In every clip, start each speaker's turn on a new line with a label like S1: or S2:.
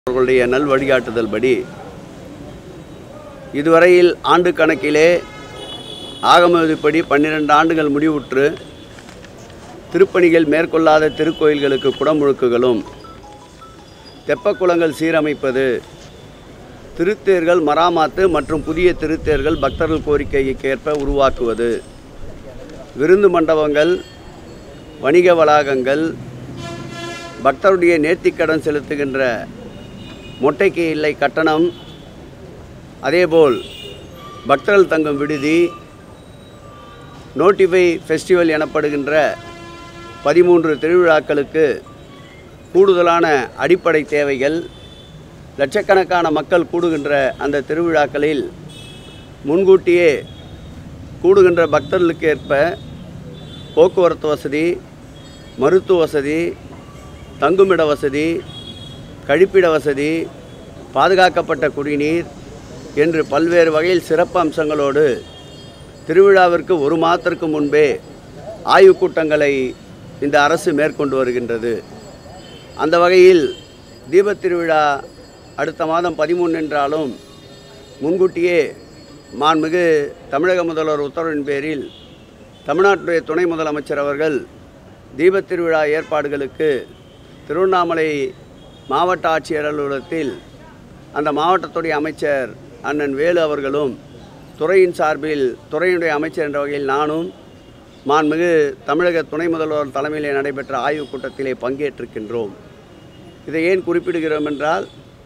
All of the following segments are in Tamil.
S1: அவர்களுடைய நல் வழிகாட்டுதல் படி இதுவரையில் ஆண்டு கணக்கிலே ஆகமதிப்படி 12 ஆண்டுகள் முடிவுற்று திருப்பணிகள் மேற்கொள்ளாத திருக்கோயில்களுக்கு குடமுழுக்குகளும், தெப்பக்குளங்கள் சீரமைப்பது, திருத்தேர்கள் மராமாத்து மற்றும் புதிய திருத்தேர்கள் பக்தர்கள் கோரிக்கைக்கேற்ப உருவாக்குவது, விருந்து மண்டபங்கள், வணிக வளாகங்கள், பக்தருடைய நேர்த்திக்கடன் செலுத்துகின்ற மொட்டைக்கு இல்லை கட்டணம், அதேபோல் பக்தர்கள் தங்கும் விடுதி, நோட்டிஃபை ஃபெஸ்டிவல் எனப்படுகின்ற 13 திருவிழாக்களுக்கு கூடுதலான அடிப்படை தேவைகள், லட்சக்கணக்கான மக்கள் கூடுகின்ற அந்த திருவிழாக்களில் முன்கூட்டியே கூடுகின்ற பக்தர்களுக்கு ஏற்ப போக்குவரத்து வசதி, மருத்துவ வசதி, தங்குமிட வசதி, கழிப்பிட வசதி, பாதுகாக்கப்பட்ட குடிநீர் என்று பல்வேறு வகையில் சிறப்பு அம்சங்களோடு திருவிழாவிற்கு ஒரு மாதத்திற்கு முன்பே ஆய்வுக் கூட்டங்களை இந்த அரசு மேற்கொண்டு வருகின்றது. அந்த வகையில் தீபத் திருவிழா அடுத்த மாதம் 13 என்றாலும் முன்கூட்டியே மாண்புமிகு தமிழக முதல்வர் உத்தரவின் பேரில் தமிழ்நாட்டுடைய துணை முதலமைச்சர் அவர்கள் தீபத் திருவிழா ஏற்பாடுகளுக்கு திருவண்ணாமலை மாவட்ட ஆட்சியர் அலுவலகத்தில் அந்த மாவட்டத்துடைய அமைச்சர் அண்ணன் வேலு அவர்களும், துறையின் சார்பில் துறையினுடைய அமைச்சர் என்ற வகையில் நானும் மாண்புமிகு தமிழக துணை முதல்வர் தலைமையிலே நடைபெற்ற ஆய்வுக் கூட்டத்திலே பங்கேற்றிருக்கின்றோம். இதை ஏன் குறிப்பிடுகிறோம் என்றால்,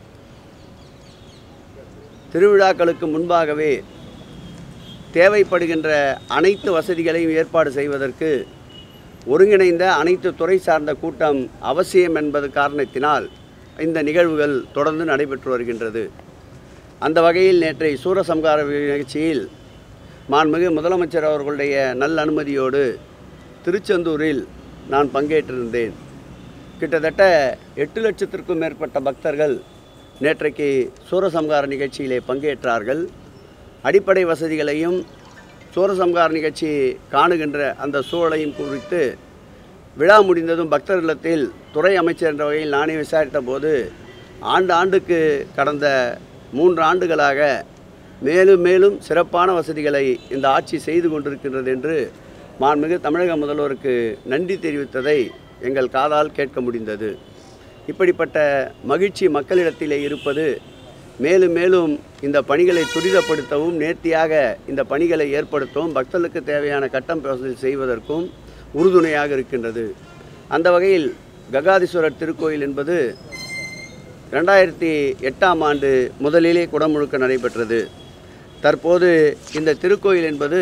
S1: திருவிழாக்களுக்கு முன்பாகவே தேவைப்படுகின்ற அனைத்து வசதிகளையும் ஏற்பாடு செய்வதற்கு ஒருங்கிணைந்த அனைத்து துறை சார்ந்த கூட்டம் அவசியம் என்பது காரணத்தினால் இந்த நிகழ்வுகள் தொடர்ந்து நடைபெற்று வருகின்றது. அந்த வகையில் நேற்றைய சூரசம்ஹார நிகழ்ச்சியில் மாண்புமிகு முதலமைச்சர் அவர்களுடைய நல் அனுமதியோடு திருச்செந்தூரில் நான் பங்கேற்றிருந்தேன். கிட்டத்தட்ட 8 லட்சத்திற்கும் மேற்பட்ட பக்தர்கள் நேற்றைக்கு சூரசம்ஹார நிகழ்ச்சியிலே பங்கேற்றார்கள். அடிப்படை வசதிகளையும் சூரசம்ஹார நிகழ்ச்சி காணுகின்ற அந்த சூழலையும் குறித்து விழா முடிந்ததும் பக்தர் இல்லத்தில் துறை அமைச்சர் என்ற வகையில் நானே விசாரித்த போது, ஆண்டுக்கு கடந்த 3 ஆண்டுகளாக மேலும் மேலும் சிறப்பான வசதிகளை இந்த ஆட்சி செய்து கொண்டிருக்கின்றது என்று மாண்புமிகு தமிழக முதல்வருக்கு நன்றி தெரிவித்ததை எங்கள் காதால் கேட்க முடிந்தது. இப்படிப்பட்ட மகிழ்ச்சி மக்களிடத்திலே இருப்பது மேலும் மேலும் இந்த பணிகளை துரிதப்படுத்தவும், நேர்த்தியாக இந்த பணிகளை ஏற்படுத்தவும், பக்தர்களுக்கு தேவையான கட்டம் வசதி செய்வதற்கும் உறுதுணையாக இருக்கின்றது. அந்த வகையில் ககாதீஸ்வரர் திருக்கோயில் என்பது 2008ஆம் ஆண்டு முதலிலே குடமுழுக்கு நடைபெற்றது. தற்போது இந்த திருக்கோயில் என்பது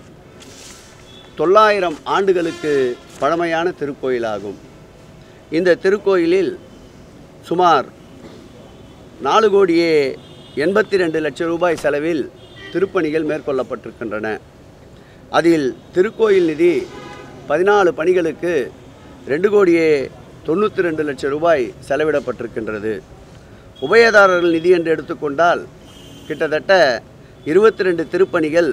S1: 900 ஆண்டுகளுக்கு பழமையான திருக்கோயிலாகும். இந்த திருக்கோயிலில் சுமார் 4,82,00,000 ரூபாய் செலவில் திருப்பணிகள் மேற்கொள்ளப்பட்டிருக்கின்றன. அதில் திருக்கோயில் நிதி 14 பணிகளுக்கு 2,92,00,000 ரூபாய் செலவிடப்பட்டிருக்கின்றது. உபயதாரர்கள் நிதி என்று எடுத்துக்கொண்டால் கிட்டத்தட்ட 22 திருப்பணிகள்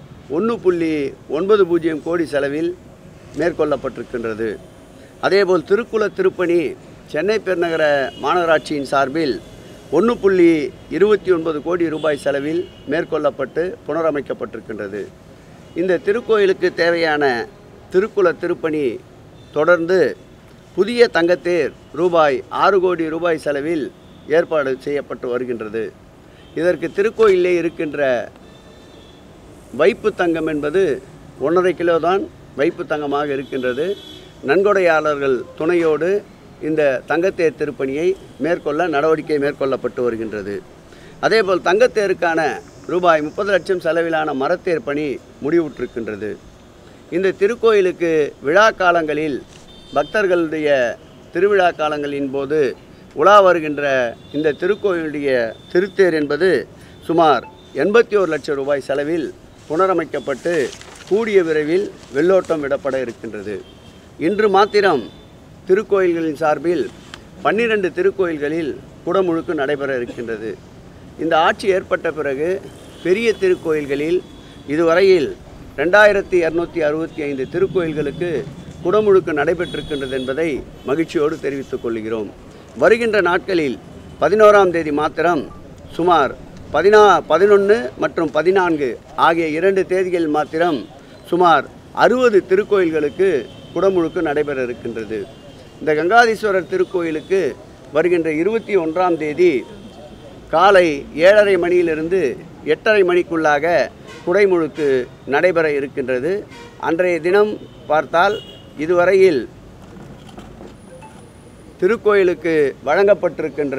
S1: 1.90 கோடி செலவில் மேற்கொள்ளப்பட்டிருக்கின்றது. அதேபோல் திருக்குல திருப்பணி சென்னை பெருநகர மாநகராட்சியின் சார்பில் 1.29 கோடி ரூபாய் செலவில் மேற்கொள்ளப்பட்டு புனரமைக்கப்பட்டிருக்கின்றது. இந்த திருக்கோயிலுக்கு தேவையான திருக்குல திருப்பணி தொடர்ந்து புதிய தங்கத்தேர் ரூபாய் 6 கோடி ரூபாய் செலவில் ஏற்பாடு செய்யப்பட்டு வருகின்றது. இதற்கு திருக்கோயிலே இருக்கின்ற வைப்பு தங்கம் என்பது 1.5 கிலோ தான் வைப்பு தங்கமாக இருக்கின்றது. நன்கொடையாளர்கள் துணையோடு இந்த தங்கத்தேர் திருப்பணியை மேற்கொள்ள நடவடிக்கை மேற்கொள்ளப்பட்டு வருகின்றது. அதேபோல் தங்கத்தேருக்கான ரூபாய் 30 லட்சம் செலவிலான மரத்தேர் பணி முடிவுற்றிருக்கின்றது. இந்த திருக்கோயிலுக்கு விழா காலங்களில் பக்தர்களுடைய திருவிழா காலங்களின் போது உலா வருகின்ற இந்த திருக்கோயிலுடைய திருத்தேர் என்பது சுமார் 81 லட்சம் ரூபாய் செலவில் புனரமைக்கப்பட்டு கூடிய விரைவில் வெள்ளோட்டம் விடப்பட இருக்கின்றது. இன்று மாத்திரம் திருக்கோயில்களின் சார்பில் 12 திருக்கோயில்களில் குடமுழுக்கு நடைபெற இருக்கின்றது. இந்த ஆட்சி ஏற்பட்ட பிறகு பெரிய திருக்கோயில்களில் இதுவரையில் 2265 திருக்கோயில்களுக்கு குடமுழுக்கு நடைபெற்றிருக்கின்றது என்பதை மகிழ்ச்சியோடு தெரிவித்துக் கொள்கிறோம். வருகின்ற நாட்களில் 11ஆம் தேதி மாத்திரம் சுமார் 11 மற்றும் 14 ஆகிய 2 தேதிகள் மாத்திரம் சுமார் 60 திருக்கோயில்களுக்கு குடமுழுக்கு நடைபெற இருக்கின்றது. இந்த கங்காதீஸ்வரர் திருக்கோயிலுக்கு வருகின்ற 21ஆம் தேதி காலை 7:30 மணியிலிருந்து 8:30 மணிக்குள்ளாக குடைமுழுக்கு நடைபெற இருக்கின்றது. அன்றைய தினம் பார்த்தால் இதுவரையில் திருக்கோயிலுக்கு வழங்கப்பட்டிருக்கின்ற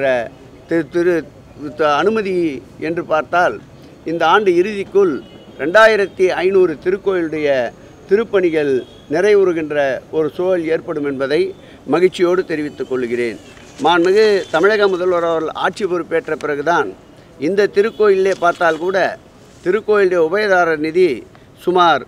S1: அனுமதி என்று பார்த்தால் இந்த ஆண்டு இறுதிக்குள் 2500 திருக்கோயிலுடைய திருப்பணிகள் நிறைவுறுகின்ற ஒரு சூழல் ஏற்படும் என்பதை மகிழ்ச்சியோடு தெரிவித்துக் கொள்கிறேன். மாண்புமிகு தமிழக முதல்வர் அவர்கள் ஆட்சி பொறுப்பேற்ற பிறகுதான் இந்த திருக்கோயிலே பார்த்தால் கூட திருக்கோயிலுடைய உபயதாரர் நிதி சுமார்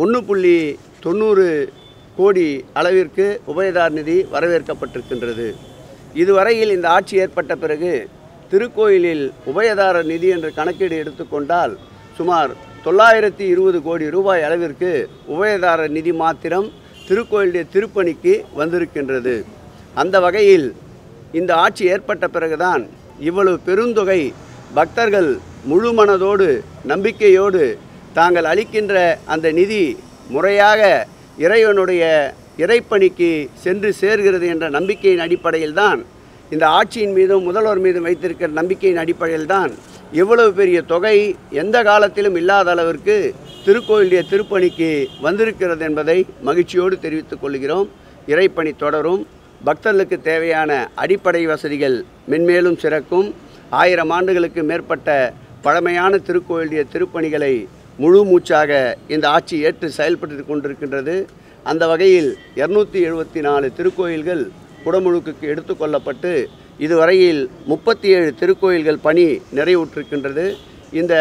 S1: 1.90 கோடி அளவிற்கு உபயதாரர் நிதி வரவேற்கப்பட்டிருக்கின்றது. இதுவரையில் இந்த ஆட்சி ஏற்பட்ட பிறகு திருக்கோயிலில் உபயதாரர் நிதி என்ற கணக்கீடு எடுத்துக்கொண்டால் சுமார் 920 கோடி ரூபாய் அளவிற்கு உபயதாரர் நிதி மாத்திரம் திருக்கோயிலுடைய திருப்பணிக்கு வந்திருக்கின்றது. அந்த வகையில் இந்த ஆட்சி ஏற்பட்ட பிறகுதான் இவ்வளவு பெருந்தொகை பக்தர்கள் முழு மனதோடு நம்பிக்கையோடு தாங்கள் அளிக்கின்ற அந்த நிதி முறையாக இறைவனுடைய இறைப்பணிக்கு சென்று சேர்கிறது என்ற நம்பிக்கையின் அடிப்படையில் தான் இந்த ஆட்சியின் மீதும் முதல்வர் மீதும் வைத்திருக்கிற நம்பிக்கையின் அடிப்படையில் தான் இவ்வளவு பெரிய தொகை எந்த காலத்திலும் இல்லாத அளவிற்கு திருக்கோயிலுடைய திருப்பணிக்கு வந்திருக்கிறது என்பதை மகிழ்ச்சியோடு தெரிவித்துக் கொள்கிறோம். இறைப்பணி தொடரும். பக்தர்களுக்கு தேவையான அடிப்படை வசதிகள் மென்மேலும் சிறக்கும். 1000 ஆண்டுகளுக்கு மேற்பட்ட பழமையான திருக்கோயிலுடைய திருப்பணிகளை முழு மூச்சாக இந்த ஆட்சி ஏற்று செயல்பட்டு கொண்டிருக்கின்றது. அந்த வகையில் 274 திருக்கோயில்கள் குடமுழுக்குக்கு எடுத்துக்கொள்ளப்பட்டு இதுவரையில் 37 திருக்கோயில்கள் பணி நிறைவுற்றிருக்கின்றது. இந்த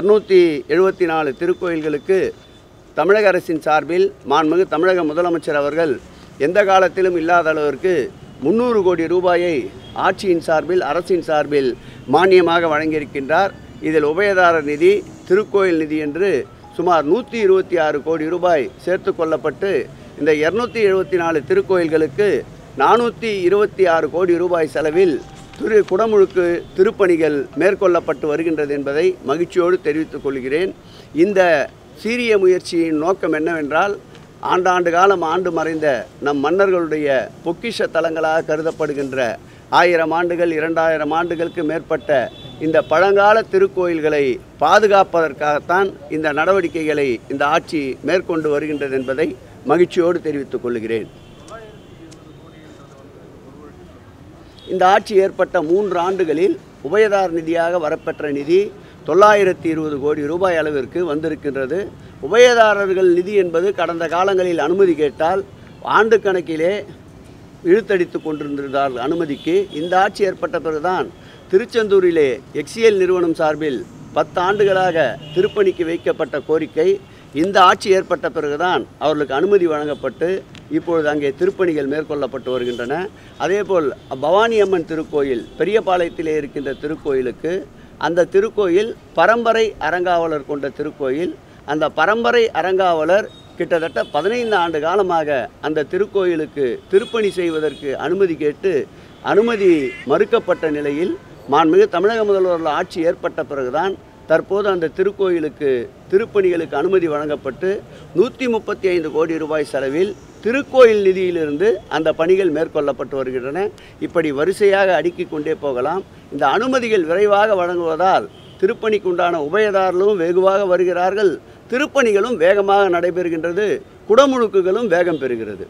S1: 274 திருக்கோயில்களுக்கு தமிழக அரசின் சார்பில் மாண்புமிகு தமிழக முதலமைச்சர் அவர்கள் எந்த காலத்திலும் இல்லாத அளவிற்கு 300 கோடி ரூபாயை ஆட்சியின் சார்பில் அரசின் சார்பில் மானியமாக வழங்கியிருக்கின்றார். இதில் உபயதாரர் நிதி திருக்கோயில் நிதி என்று சுமார் 126 கோடி ரூபாய் சேர்த்து கொள்ளப்பட்டு இந்த 274 திருக்கோயில்களுக்கு 426 கோடி ரூபாய் செலவில் குடமுழுக்கு திருப்பணிகள் மேற்கொள்ளப்பட்டு வருகின்றது என்பதை மகிழ்ச்சியோடு தெரிவித்துக் கொள்கிறேன். இந்த சீரிய முயற்சியின் நோக்கம் என்னவென்றால் ஆண்டாண்டு காலம் ஆண்டு மறைந்த நம் மன்னர்களுடைய பொக்கிஷ தலங்களாக கருதப்படுகின்ற 1000 ஆண்டுகள் 2000 ஆண்டுகளுக்கு மேற்பட்ட இந்த பழங்கால திருக்கோயில்களை பாதுகாப்பதற்காகத்தான் இந்த நடவடிக்கைகளை இந்த ஆட்சி மேற்கொண்டு வருகின்றது என்பதை மகிழ்ச்சியோடு தெரிவித்துக் கொள்கிறேன். இந்த ஆட்சி ஏற்பட்ட 3 ஆண்டுகளில் உபயதார் நிதியாக வரப்பெற்ற நிதி 920 கோடி ரூபாய் அளவிற்கு வந்திருக்கின்றது. உபயதாரர்கள் நிதி என்பது கடந்த காலங்களில் அனுமதி கேட்டால் ஆண்டு கணக்கிலே இழுத்தடித்து கொண்டிருந்தார் அனுமதிக்கு. இந்த ஆட்சி ஏற்பட்ட பிறகுதான் திருச்செந்தூரிலே எக்ஸிஎல் நிறுவனம் சார்பில் 10 ஆண்டுகளாக திருப்பணிக்கு வைக்கப்பட்ட கோரிக்கை இந்த ஆட்சி ஏற்பட்ட பிறகுதான் அவர்களுக்கு அனுமதி வழங்கப்பட்டு இப்பொழுது அங்கே திருப்பணிகள் மேற்கொள்ளப்பட்டு வருகின்றன. அதேபோல் பவானி அம்மன் திருக்கோயில் பெரியபாளையத்திலே இருக்கின்ற திருக்கோயிலுக்கு அந்த திருக்கோயில் பரம்பரை அறங்காவலர் கொண்ட திருக்கோயில். அந்த பரம்பரை அறங்காவலர் கிட்டத்தட்ட 15 ஆண்டு காலமாக அந்த திருக்கோயிலுக்கு திருப்பணி செய்வதற்கு அனுமதி கேட்டு அனுமதி மறுக்கப்பட்ட நிலையில் மாண்புமிகு தமிழக முதல்வர்கள் ஆட்சி ஏற்பட்ட பிறகுதான் தற்போது அந்த திருக்கோயிலுக்கு திருப்பணிகளுக்கு அனுமதி வழங்கப்பட்டு 135 கோடி ரூபாய் செலவில் திருக்கோயில் நிதியிலிருந்து அந்த பணிகள் மேற்கொள்ளப்பட்டு வருகின்றன. இப்படி வரிசையாக அடுக்கிக் கொண்டே போகலாம். இந்த அனுமதிகள் விரைவாக வழங்குவதால் திருப்பணிக்குண்டான உபயதாரர்களும் வெகுவாக வருகிறார்கள், திருப்பணிகளும் வேகமாக நடைபெறுகின்றது, குடமுழுக்குகளும் வேகம் பெறுகிறது.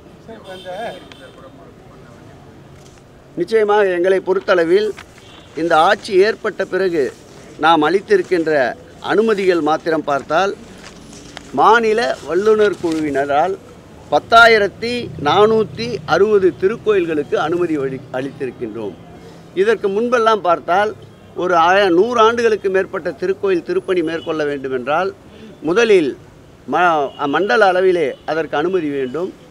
S1: நிச்சயமாக எங்களை பொறுத்தளவில் இந்த ஆட்சி ஏற்பட்ட பிறகு நாம் அளித்திருக்கின்ற அனுமதிகள் மாத்திரம் பார்த்தால் மாநில வல்லுநர் குழுவினரால் 10,460 திருக்கோயில்களுக்கு அனுமதி அளித்திருக்கின்றோம். இதற்கு முன்பெல்லாம் பார்த்தால் ஒரு 100 ஆண்டுகளுக்கு மேற்பட்ட திருக்கோயில் திருப்பணி மேற்கொள்ள வேண்டுமென்றால் முதலில் மண்டல அளவிலே அதற்கு அனுமதி வேண்டும்.